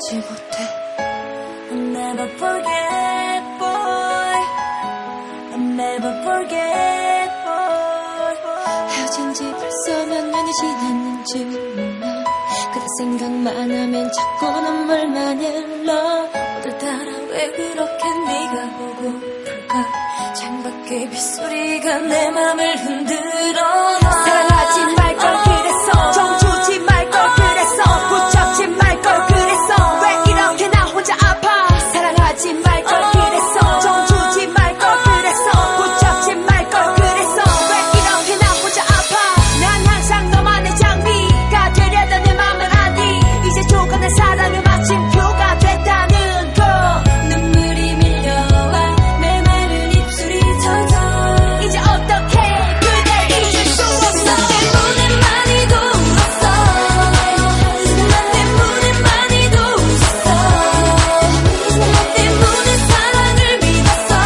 잊지 못해. I'll never forget, boy. I'll never forget, boy. 헤어진 지 벌써 몇 년이 지났는지 몰라. 그대 생각만 하면 자꾸 눈물만이 흘러. 오늘따라 왜 그렇게 네가 보고플까. 창밖의 빗소리가 내 맘을 흔들어. 사랑하지 말걸 그랬어. 정 주지 말걸 그랬어. 붙잡지 말걸 그랬어. 왜 이렇게 나 혼자 아파. 사랑하지 말걸 그랬어. 정 주지 말걸 그랬어. 붙잡지 말걸 그랬어. 왜 이렇게 나 혼자 아파. 난 항상 너만의 장미가 되려던 내 맘을 아니. 이제 조금의 사랑을 마침표가 됐다는 거. 눈물이 밀려와 메마른 입술이 젖어. 이제 어떻게 그댈 잊을 수 없어. 너 때문에 많이 울었어. 나 때문에 많이 웃었어. 너 때문에 사랑을 믿었어.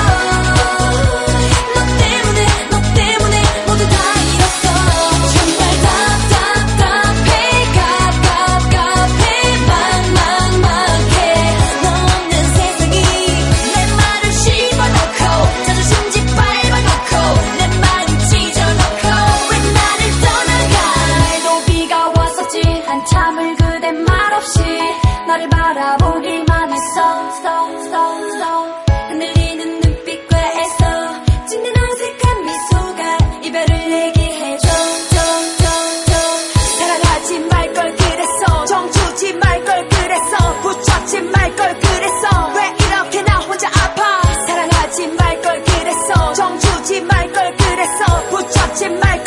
너 때문에 모두 다 잃었어. 정말 답답해 갑갑해 막막해. 너 없는 세상이 내 말을 씹어놓고 자존심 짓밟아놓고 내 마음 찢어놓고 왜 나를 떠나가. 또 비가 왔었지. 한참을 그대 말없이 나를 바라보기만 했어. 흔들리는 눈빛과 애써 짓는 어색한 미소가 이별을 얘기해줘. 사랑하지 말걸 그랬어. 정 주지 말걸 그랬어. 붙잡지 말걸 그랬어. 왜 이렇게 나 혼자 아파. 사랑하지 말걸 그랬어. 정 주지 말걸 그랬어. 붙잡지 말걸